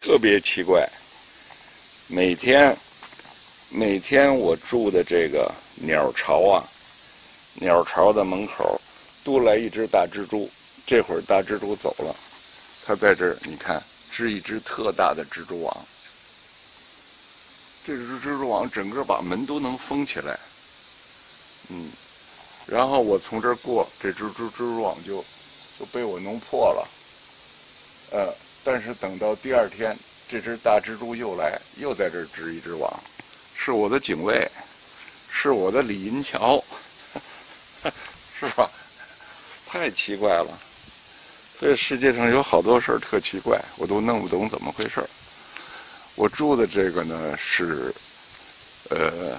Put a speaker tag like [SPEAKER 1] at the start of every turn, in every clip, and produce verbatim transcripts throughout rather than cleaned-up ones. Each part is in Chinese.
[SPEAKER 1] 特别奇怪。每天，每天我住的这个鸟巢啊，鸟巢的门口都来一只大蜘蛛。这会儿大蜘蛛走了，它在这儿，你看，织一只特大的蜘蛛网。这只蜘蛛网整个把门都能封起来。嗯，然后我从这儿过，这只蜘蜘蛛网就就被我弄破了。呃，但是等到第二天，这只大蜘蛛又来，又在这儿织一只网，是我的警卫，是我的李银桥，是吧？太奇怪了。所以世界上有好多事儿特奇怪，我都弄不懂怎么回事儿。我住的这个呢是，呃，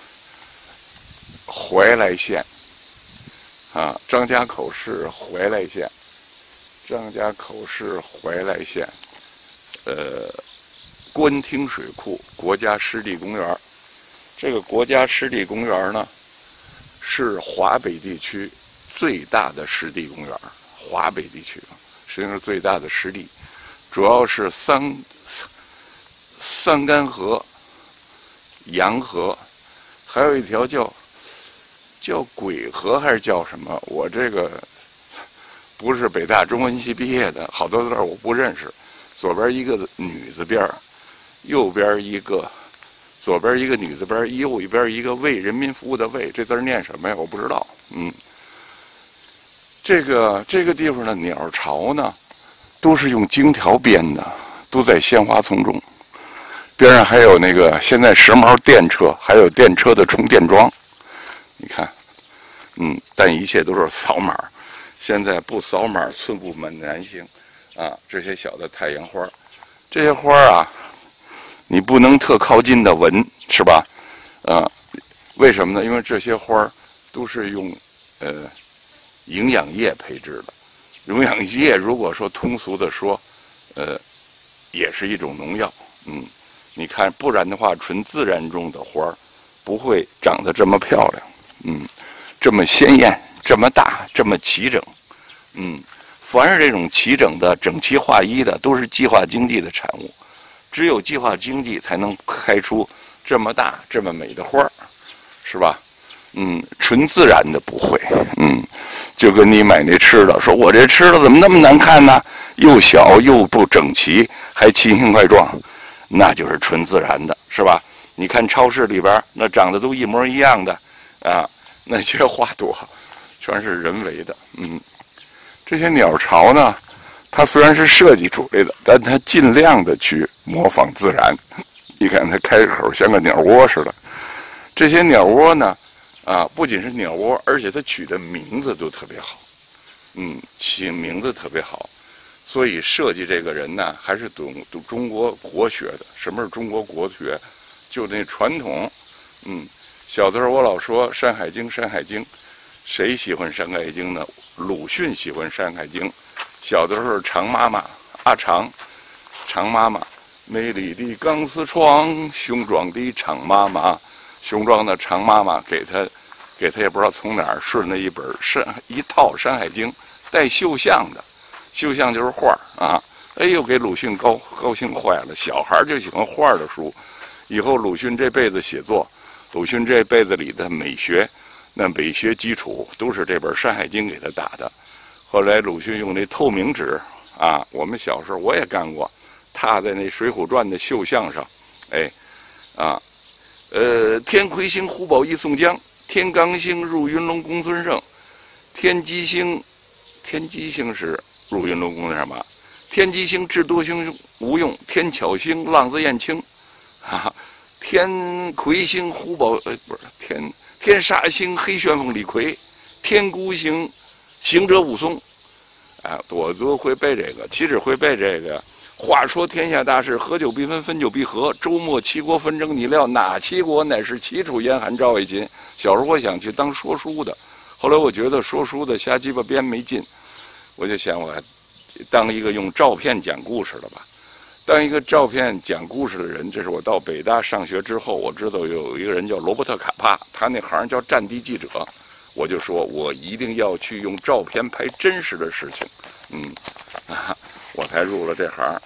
[SPEAKER 1] 怀来县，啊，张家口市怀来县，张家口市怀来县，呃，官厅水库国家湿地公园。这个国家湿地公园呢，是华北地区最大的湿地公园。华北地区实际上是最大的湿地，主要是三三干河、洋河，还有一条叫叫鬼河还是叫什么？我这个不是北大中文系毕业的，好多字我不认识。左边一个女字边，右边一个，左边一个女字边，右一边一个为人民服务的为，这字念什么呀？我不知道。嗯。这个这个地方的鸟巢呢，都是用荆条编的，都在鲜花丛中。边上还有那个现在时髦电车，还有电车的充电桩。你看，嗯，但一切都是扫码。现在不扫码，寸步难行啊！这些小的太阳花，这些花啊，你不能特靠近的闻，是吧？啊，为什么呢？因为这些花都是用呃。营养液配制的，营养液如果说通俗的说，呃，也是一种农药。嗯，你看，不然的话，纯自然种的花儿不会长得这么漂亮，嗯，这么鲜艳，这么大，这么齐整。嗯，凡是这种齐整的、整齐划一的，都是计划经济的产物。只有计划经济才能开出这么大、这么美的花儿，是吧？嗯，纯自然的不会。嗯，就跟你买那吃的，说我这吃的怎么那么难看呢？又小又不整齐，还奇形怪状，那就是纯自然的，是吧？你看超市里边那长得都一模一样的啊，那些花朵全是人为的。嗯，这些鸟巢呢，它虽然是设计出来的，但它尽量的去模仿自然。你看它开口像个鸟窝似的。这些鸟窝呢，啊，不仅是鸟窝，而且它取的名字都特别好。嗯，起名字特别好，所以设计这个人呢，还是懂懂中国国学的。什么是中国国学？就那传统。嗯，小的时候我老说《山海经》，《山海经》，谁喜欢《山海经》呢？鲁迅喜欢《山海经》。小的时候，常妈妈阿常，常妈妈，美丽的钢丝窗，雄壮的常妈妈。雄壮的常妈妈给他，给他也不知道从哪儿顺了一本山一套《山海经》，带绣像的，绣像就是画啊。哎呦，给鲁迅高高兴坏了。小孩就喜欢画的书，以后鲁迅这辈子写作，鲁迅这辈子里的美学，那美学基础都是这本《山海经》给他打的。后来鲁迅用那透明纸啊，我们小时候我也干过，踏在那《水浒传》的绣像上，哎，啊。呃，天魁星忽保一宋江，天罡星入云龙公孙胜，天机星，天机星是入云龙公孙胜吧？天机星智多星吴用，天巧星浪子燕青，啊，天魁星忽保呃不是天天煞星黑旋风李逵，天孤星行者武松，啊，我都会背这个，岂止会背这个。话说天下大事，合久必分，分久必合。周末七国纷争，你料哪七国？乃是齐楚燕韩赵魏秦。小时候我想去当说书的，后来我觉得说书的瞎鸡巴编没劲，我就想我当一个用照片讲故事的吧。当一个照片讲故事的人，这是我到北大上学之后，我知道有一个人叫罗伯特卡帕，他那行叫战地记者。我就说我一定要去用照片拍真实的事情，嗯，啊，我才入了这行。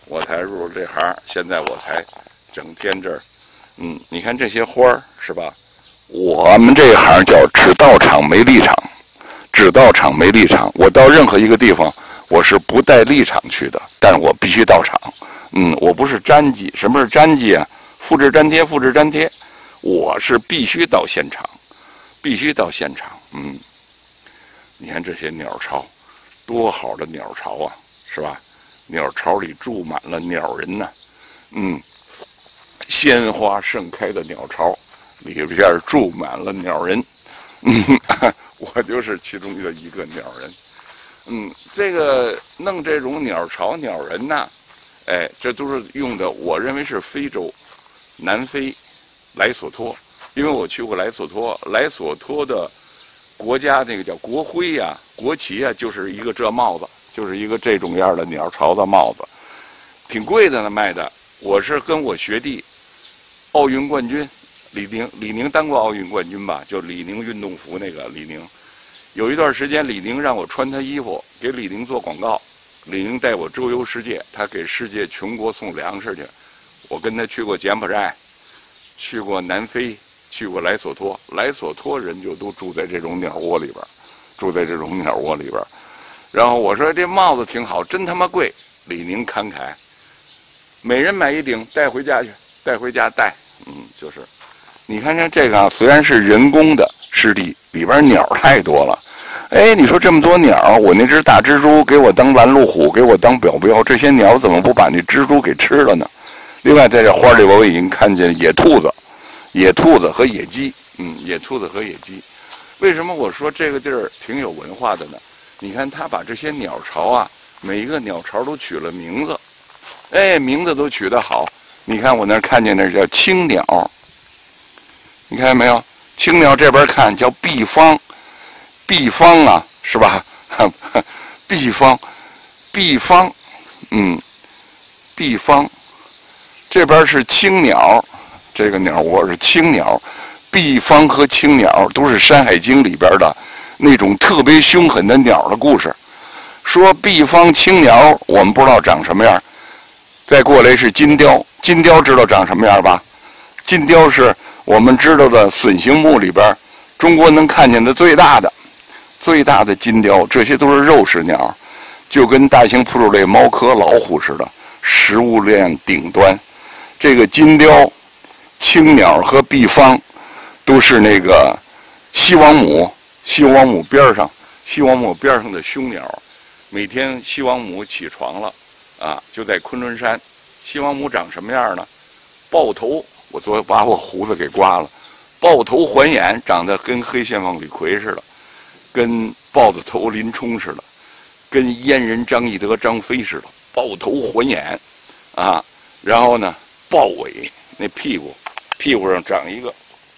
[SPEAKER 1] 我才入了这行，现在我才整天这儿，嗯，你看这些花儿是吧？我们这一行叫只到场没立场，只到场没立场。我到任何一个地方，我是不带立场去的，但是我必须到场。嗯，我不是粘记。什么是粘记啊？复制粘贴，复制粘贴。我是必须到现场，必须到现场。嗯，你看这些鸟巢，多好的鸟巢啊，是吧？鸟巢里住满了鸟人呢、啊。嗯，鲜花盛开的鸟巢。里边住满了鸟人，嗯，我就是其中的一个鸟人。嗯，这个弄这种鸟巢鸟人呐、啊，哎，这都是用的，我认为是非洲、南非、莱索托，因为我去过莱索托，莱索托的国家那个叫国徽呀、啊、国旗呀、啊，就是一个这帽子，就是一个这种样的鸟巢的帽子，挺贵的呢卖的。我是跟我学弟，奥运冠军。李宁，李宁当过奥运冠军吧？就李宁运动服那个李宁，有一段时间李宁让我穿他衣服，给李宁做广告。李宁带我周游世界，他给世界穷国送粮食去。我跟他去过柬埔寨，去过南非，去过莱索托。莱索托人就都住在这种鸟窝里边，住在这种鸟窝里边。然后我说这帽子挺好，真他妈贵。李宁慷慨，每人买一顶带回家去，带回家戴。嗯，就是。你看看这个啊，虽然是人工的湿地，里边鸟太多了。哎，你说这么多鸟，我那只大蜘蛛给我当拦路虎，给我当表标，这些鸟怎么不把那蜘蛛给吃了呢？另外，在这花里我已经看见野兔子、野兔子和野鸡，嗯，野兔子和野鸡。为什么我说这个地儿挺有文化的呢？你看他把这些鸟巢啊，每一个鸟巢都取了名字，哎，名字都取得好。你看我那儿看见那叫青鸟。你看见没有？青鸟这边看叫碧芳，碧芳啊，是吧？碧芳，碧芳，嗯，碧芳，这边是青鸟，这个鸟窝是青鸟，碧芳和青鸟都是《山海经》里边的那种特别凶狠的鸟的故事。说碧芳青鸟，我们不知道长什么样。再过来是金雕，金雕知道长什么样吧？金雕是我们知道的隼形目里边，中国能看见的最大的、最大的金雕，这些都是肉食鸟，就跟大型哺乳类猫科老虎似的，食物链顶端。这个金雕、青鸟和碧芳，都是那个西王母、西王母边上、西王母边上的凶鸟。每天西王母起床了，啊，就在昆仑山。西王母长什么样呢？豹头。我昨天把我胡子给刮了，豹头环眼，长得跟黑旋风李逵似的，跟豹子头林冲似的，跟阉人张翼德、张飞似的，豹头环眼，啊，然后呢，豹尾，那屁股，屁股上长一个，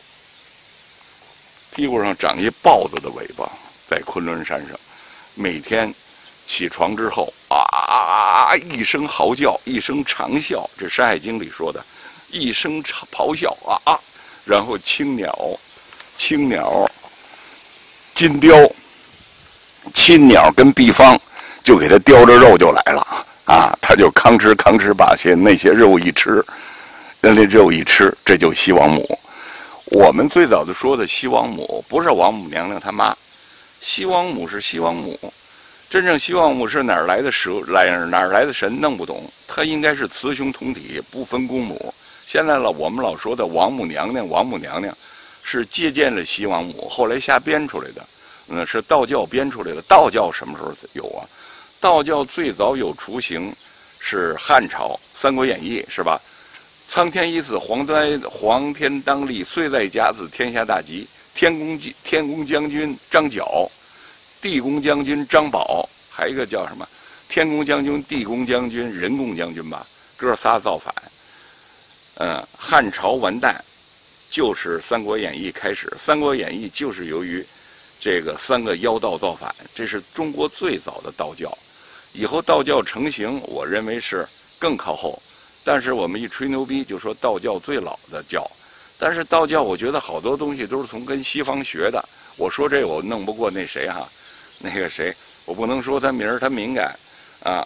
[SPEAKER 1] 屁股上长一豹子的尾巴，在昆仑山上，每天起床之后啊，一声嚎叫，一声长啸，这《山海经》里说的。一声咆哮啊啊，然后青鸟、青鸟、金雕、青鸟跟碧芳就给他叼着肉就来了啊，他就吭哧吭哧把些那些肉一吃，那那肉一吃，这就西王母。我们最早的说的西王母不是王母娘娘他妈，西王母是西王母。真正西王母是哪儿来的蛇，来哪儿来的神，弄不懂。她应该是雌雄同体，不分公母。现在了，我们老说的王母娘娘，王母娘娘是借鉴了西王母，后来瞎编出来的。嗯，是道教编出来的。道教什么时候有啊？道教最早有雏形是汉朝《三国演义》，是吧？苍天已死，黄天黄天当立，岁在甲子，天下大吉。天公天公将军张角，地公将军张宝，还有一个叫什么？天公将军、地公将军、人公将军吧，哥仨造反。嗯，汉朝完蛋，就是《三国演义》开始。《三国演义》就是由于这个三个妖道造反，这是中国最早的道教。以后道教成型，我认为是更靠后。但是我们一吹牛逼，就说道教最老的教。但是道教，我觉得好多东西都是从跟西方学的。我说这我弄不过那谁哈，那个谁，我不能说他名儿，他敏感啊。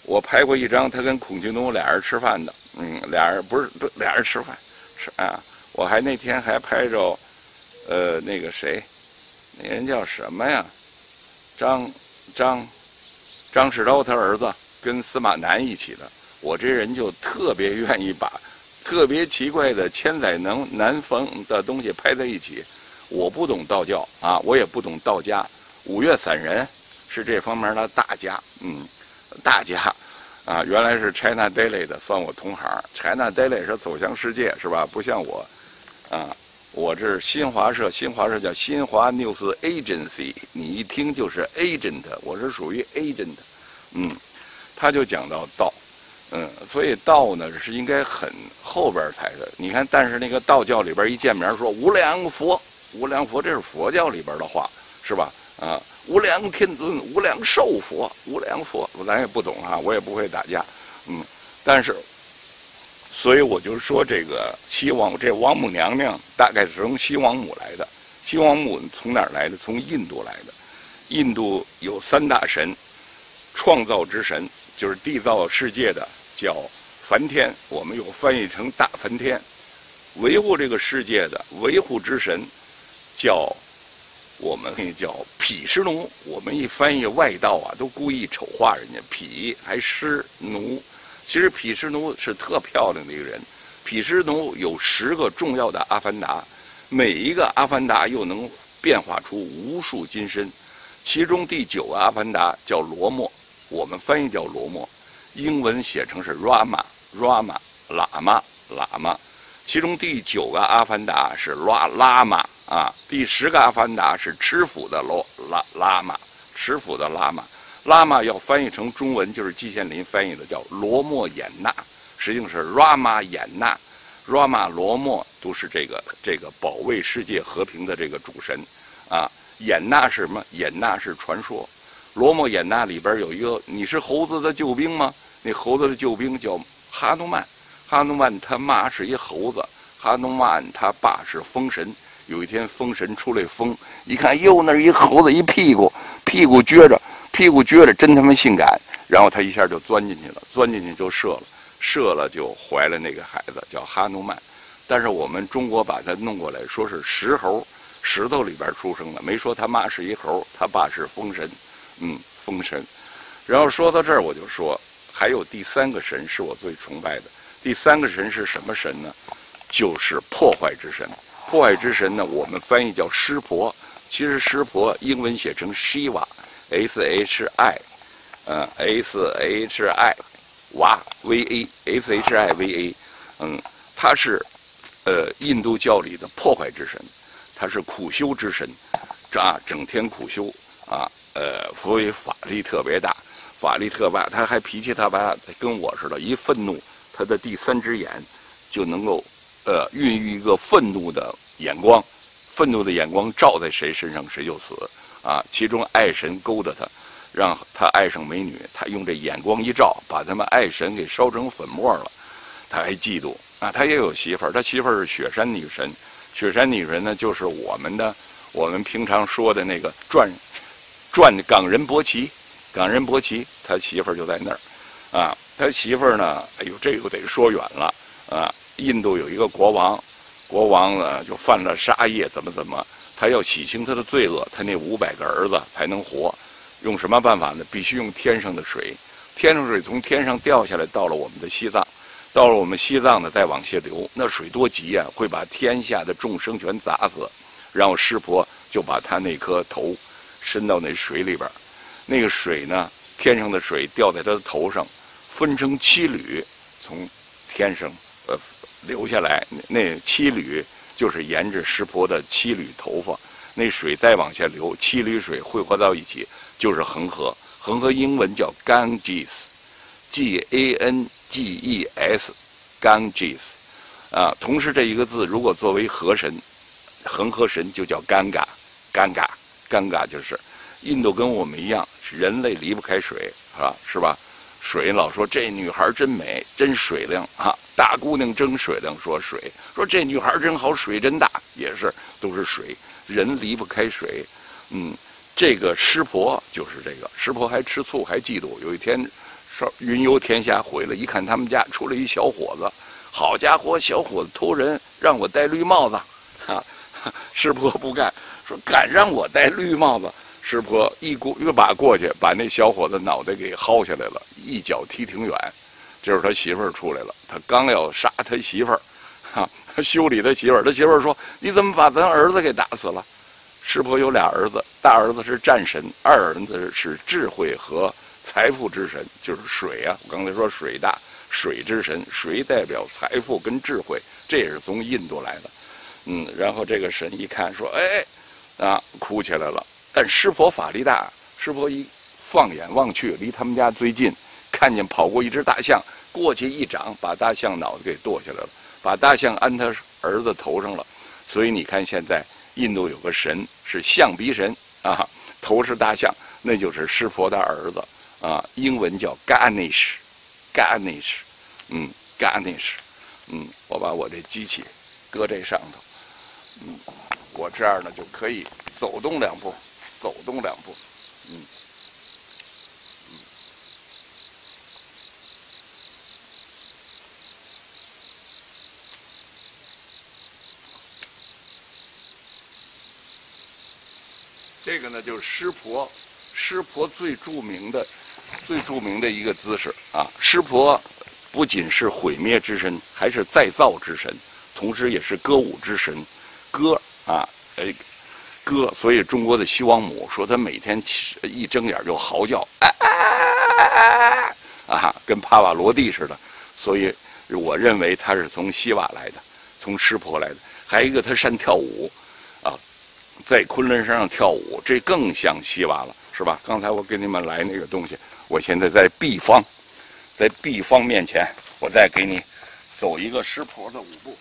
[SPEAKER 1] 我拍过一张他跟孔庆东俩人吃饭的，嗯，俩人不是不俩人吃饭吃啊。我还那天还拍着，呃，那个谁，那人叫什么呀？张张张世钊他儿子跟司马南一起的。我这人就特别愿意把特别奇怪的千载难难逢的东西拍在一起。我不懂道教啊，我也不懂道家。五岳散人是这方面的大家，嗯，大家啊，原来是 China Daily 的，算我同行。China Daily 是走向世界是吧？不像我，啊，我这是新华社，新华社叫新华 News Agency， 你一听就是 agent， 我是属于 agent， 嗯，他就讲到道。嗯，所以道呢是应该很后边才的。你看，但是那个道教里边一见名说无量佛，无量佛这是佛教里边的话，是吧？啊，无量天尊，无量寿佛，无量佛，咱也不懂啊，我也不会打架，嗯，但是，所以我就说这个西王这王母娘娘大概是从西王母来的。西王母从哪儿来的？从印度来的。印度有三大神，创造之神。就是缔造世界的叫梵天，我们有翻译成大梵天；维护这个世界的维护之神叫我们叫毗湿奴。我们一翻译外道啊，都故意丑化人家毗还湿奴。其实毗湿奴是特漂亮的一个人。毗湿奴有十个重要的阿凡达，每一个阿凡达又能变化出无数金身。其中第九个阿凡达叫罗摩。我们翻译叫罗摩，英文写成是 Rama Rama 喇嘛喇嘛。其中第九个阿凡达是拉拉玛啊，第十个阿凡达是持斧的罗拉拉玛，持斧的拉玛。拉玛要翻译成中文就是季羡林翻译的叫罗摩衍那，实际上是 Rama 衍那 ，Rama 罗摩都是这个这个保卫世界和平的这个主神啊。衍那是什么？衍那是传说。罗摩衍那里边有一个，你是猴子的救兵吗？那猴子的救兵叫哈努曼，哈努曼他妈是一猴子，哈努曼他爸是风神。有一天风神出来疯，一看哟，那一猴子一屁股，屁股撅着，屁股撅着，真他妈性感。然后他一下就钻进去了，钻进去就射了，射了就怀了那个孩子，叫哈努曼。但是我们中国把他弄过来说是石猴，石头里边出生的，没说他妈是一猴，他爸是风神。嗯，风神。然后说到这儿，我就说还有第三个神是我最崇拜的。第三个神是什么神呢？就是破坏之神。破坏之神呢，我们翻译叫湿婆。其实湿婆英文写成 Shiva，S H I， 呃 S H I， 哇 V A，S H I V A， 嗯，他是呃印度教里的破坏之神，他是苦修之神，啊，整天苦修啊。呃，所以法力特别大，法力特大，他还脾气特别大，跟我似的，一愤怒，他的第三只眼就能够，呃，孕育一个愤怒的眼光，愤怒的眼光照在谁身上，谁就死啊。其中爱神勾搭他，让他爱上美女，他用这眼光一照，把他们爱神给烧成粉末了。他还嫉妒啊，他也有媳妇儿，他媳妇儿是雪山女神，雪山女神呢，就是我们的我们平常说的那个转。转冈仁波齐，冈仁波齐，他媳妇儿就在那儿，啊，他媳妇儿呢，哎呦，这个得说远了啊。印度有一个国王，国王呢就犯了杀业，怎么怎么，他要洗清他的罪恶，他那五百个儿子才能活。用什么办法呢？必须用天上的水，天上水从天上掉下来，到了我们的西藏，到了我们西藏呢，再往下流，那水多急啊，会把天下的众生全砸死。然后湿婆就把他那颗头伸到那水里边，那个水呢，天上的水掉在他的头上，分成七缕，从天上呃流下来。那七缕就是沿着湿婆的七缕头发，那水再往下流，七缕水汇合到一起就是恒河。恒河英文叫 Ganges，G A N G E S，Ganges， 啊，同时这一个字如果作为河神，恒河神就叫尴尬，尴尬。尴尬就是印度跟我们一样，人类离不开水，啊，是吧？水老说这女孩真美，真水灵啊，大姑娘真水灵。说水，说这女孩真好，水真大，也是都是水，人离不开水。嗯，这个湿婆就是这个湿婆还吃醋还嫉妒。有一天， 说云游天下回来，一看他们家出来一小伙子，好家伙，小伙子偷人，让我戴绿帽子，啊，师婆不干，说敢让我戴绿帽子，师婆一股一把过去，把那小伙子脑袋给薅下来了，一脚踢挺远。这是他媳妇儿出来了，他刚要杀他媳妇儿，哈，修理他媳妇儿，他媳妇儿说：“你怎么把咱儿子给打死了？”师婆有俩儿子，大儿子是战神，二儿子是智慧和财富之神，就是水啊。我刚才说水大，水之神，水代表财富跟智慧，这也是从印度来的。嗯，然后这个神一看说：“哎，啊，哭起来了。”但师婆法力大，师婆一放眼望去，离他们家最近，看见跑过一只大象，过去一掌把大象脑子给剁下来了，把大象安他儿子头上了。所以你看现在。印度有个神是象鼻神啊，头是大象，那就是湿婆的儿子啊，英文叫 Ganesh，Ganesh， 嗯 ，Ganesh， 嗯，我把我这机器搁这上头，嗯，我这样呢就可以走动两步，走动两步，嗯。这个呢，就是湿婆，湿婆最著名的、最著名的一个姿势啊。湿婆不仅是毁灭之神，还是再造之神，同时也是歌舞之神。歌啊，哎，歌。所以中国的西王母说，她每天一睁眼就嚎叫，啊啊啊，跟帕瓦罗蒂似的。所以我认为她是从西瓦来的，从湿婆来的。还有一个，她善跳舞。在昆仑山上跳舞，这更像西瓦了，是吧？刚才我给你们来那个东西，我现在在毕方，在毕方面前，我再给你走一个湿婆的舞步。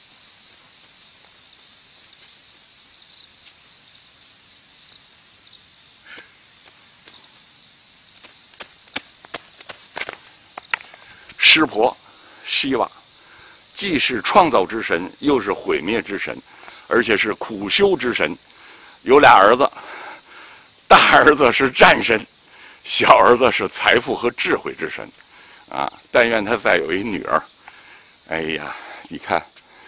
[SPEAKER 1] 湿婆，西瓦，既是创造之神，又是毁灭之神。而且是苦修之神，有俩儿子，大儿子是战神，小儿子是财富和智慧之神，啊！但愿他再有一女儿。哎呀，你看，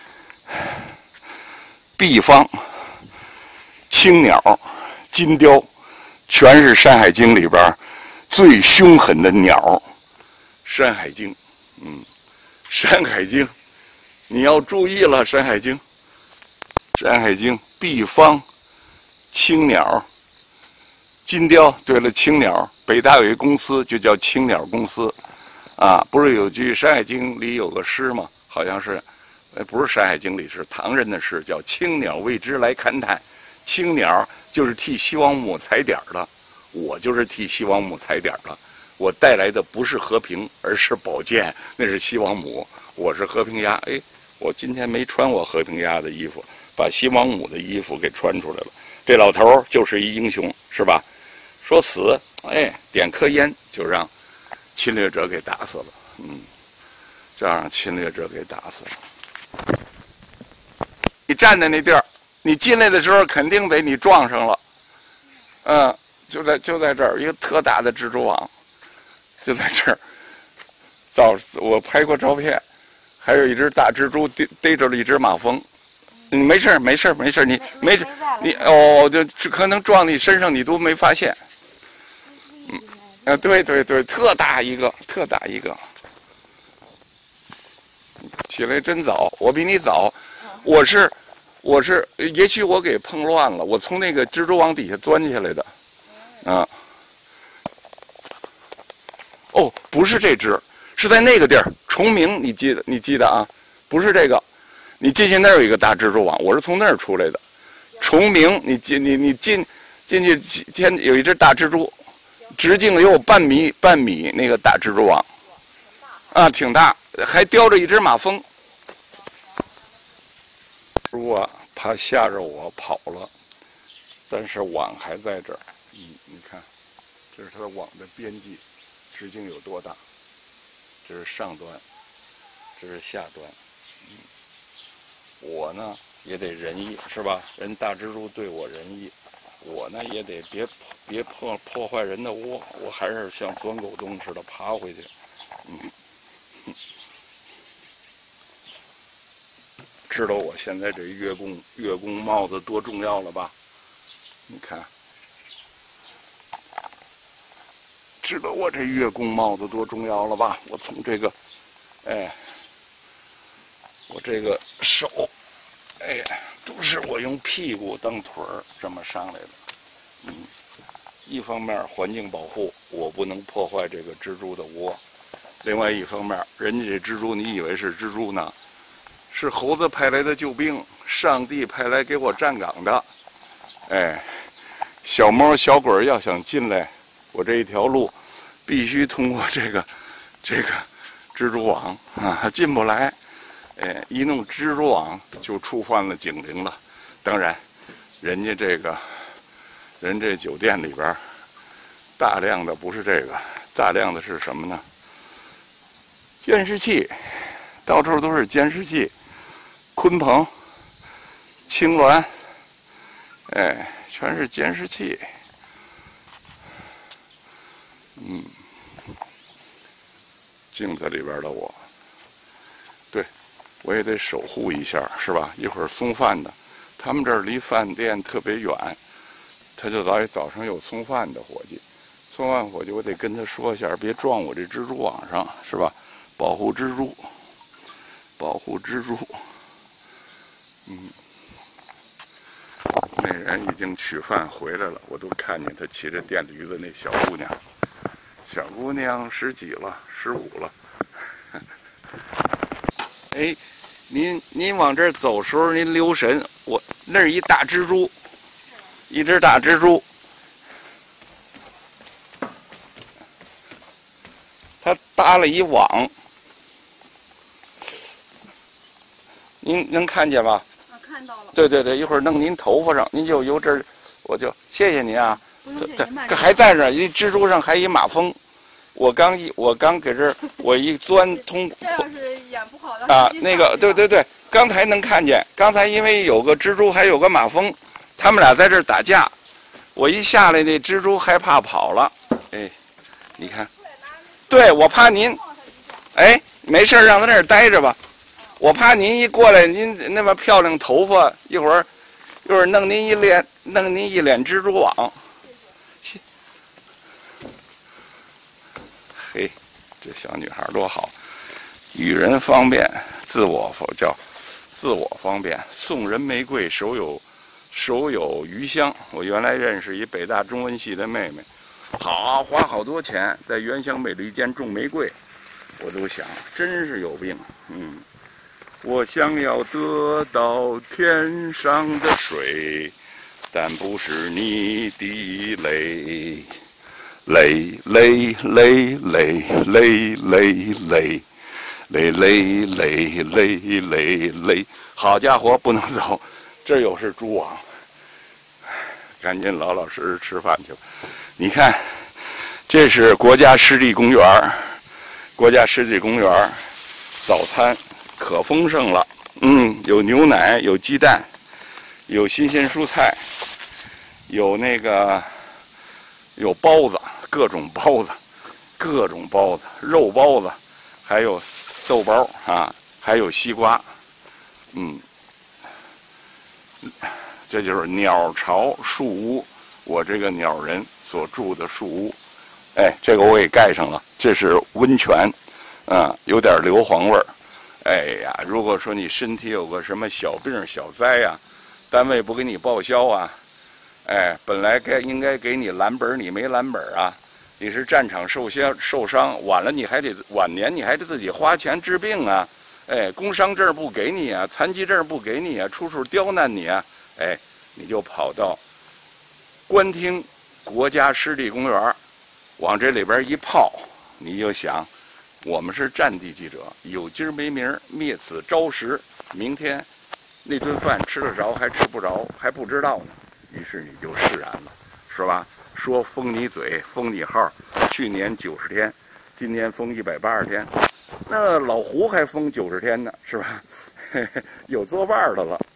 [SPEAKER 1] 毕方、青鸟、金雕，全是《山海经》里边最凶狠的鸟。《山海经》，嗯，《山海经》，你要注意了，《山海经》。《山海经》毕方、青鸟、金雕。对了，青鸟，北大有一公司就叫青鸟公司，啊，不是有句《山海经》里有个诗吗？好像是，呃，不是《山海经》里，是唐人的诗，叫“青鸟为之来勘探”。青鸟就是替西王母踩点的，我就是替西王母踩点的。我带来的不是和平，而是宝剑，那是西王母，我是和平鸭。哎，我今天没穿我和平鸭的衣服。把西王母的衣服给穿出来了，这老头儿就是一英雄，是吧？说死，哎，点颗烟就让侵略者给打死了，嗯，就让侵略者给打死了。你站在那地儿，你进来的时候肯定被你撞上了，嗯，就在就在这儿，一个特大的蜘蛛网，就在这儿。早我拍过照片，还有一只大蜘蛛逮逮着了一只马蜂。你没事没事没事你没事，你哦，就可能撞你身上，你都没发现。嗯，啊，对对对，特大一个，特大一个。起来真早，我比你早，我是，我是，也许我给碰乱了，我从那个蜘蛛网底下钻下来的，啊。哦，不是这只，是在那个地儿，崇明，你记得，你记得啊，不是这个。你进去那儿有一个大蜘蛛网，我是从那儿出来的。崇明，你进你你进进去先有一只大蜘蛛，直径有半米半米那个大蜘蛛网，啊，挺大，还叼着一只马蜂。猪啊，怕吓着我跑了，但是网还在这儿。嗯，你看，这是它的网的边际，直径有多大？这是上端，这是下端。嗯。我呢也得仁义，是吧？人大蜘蛛对我仁义， 我呢也得别别破破坏人的窝，我还是像钻狗洞似的爬回去。嗯，知道我现在这月宫月宫帽子多重要了吧？你看，知道我这月宫帽子多重要了吧？我从这个，哎，我这个手，哎呀，都是我用屁股当腿儿这么上来的。嗯，一方面环境保护，我不能破坏这个蜘蛛的窝；另外一方面，人家这蜘蛛，你以为是蜘蛛呢？是猴子派来的救兵，上帝派来给我站岗的。哎，小猫小鬼要想进来，我这一条路必须通过这个这个蜘蛛网啊，进不来。哎，一弄蜘蛛网就触犯了警铃了。当然，人家这个人这酒店里边大量的不是这个，大量的是什么呢？监视器，到处都是监视器。鲲鹏、青鸾，哎，全是监视器。嗯，镜子里边的我，对，我也得守护一下，是吧？一会儿送饭的，他们这儿离饭店特别远，他就早早上有送饭的伙计，送饭伙计我得跟他说一下，别撞我这蜘蛛网上，是吧？保护蜘蛛，保护蜘蛛。嗯，那人已经取饭回来了，我都看见他骑着电驴子那小姑娘，小姑娘十几了，十五了。哎，您您往这儿走时候您留神，我那儿一大蜘蛛，一只大蜘蛛，它搭了一网，您能看见吧？
[SPEAKER 2] 看到了，
[SPEAKER 1] 对对对，一会儿弄您头发上，您就由这儿，我就谢谢您啊。
[SPEAKER 2] 不用谢，您慢
[SPEAKER 1] 这还在这儿，一蜘蛛上还一马蜂，我刚一我刚给这儿，我一钻通。
[SPEAKER 2] 这要是眼不好的
[SPEAKER 1] 啊，那个对对对，刚才能看见，刚才因为有个蜘蛛还有个马蜂，他们俩在这儿打架，我一下来那蜘蛛害怕跑了，哎，你看，对我怕您，哎，没事让他那儿待着吧。我怕您一过来，您那么漂亮头发，一会儿，一会儿弄您一脸，弄您一脸蜘蛛网。谢。嘿，这小女孩多好，与人方便，自我否叫，自我方便，送人玫瑰，手有手有余香。我原来认识一北大中文系的妹妹，好花好多钱在原乡美利坚种玫瑰，我都想，真是有病，嗯。我想要得到天上的水，但不是你的泪，泪泪泪泪泪泪泪泪泪泪泪泪泪。好家伙，不能走，这又是蛛网，赶紧老老实实吃饭去吧。你看，这是国家湿地公园，国家湿地公园早餐。可丰盛了，嗯，有牛奶，有鸡蛋，有新鲜蔬菜，有那个有包子，各种包子，各种包子，肉包子，还有豆包啊，还有西瓜，嗯，这就是鸟巢树屋，我这个鸟人所住的树屋，哎，这个我给盖上了，这是温泉，啊，有点硫磺味儿。哎呀，如果说你身体有个什么小病小灾呀、啊，单位不给你报销啊，哎，本来该应该给你蓝本，你没蓝本啊，你是战场受伤受伤，晚了你还得晚年你还得自己花钱治病啊，哎，工伤证不给你啊，残疾证不给你啊，处处刁难你啊，哎，你就跑到官厅国家湿地公园，往这里边一泡，你就想。我们是战地记者，有今儿没明儿，灭此朝食。明天那顿饭吃得着还吃不着还不知道呢，于是你就释然了，是吧？说封你嘴，封你号，去年九十天，今年封一百八十天，那老胡还封九十天呢，是吧？有作伴的了。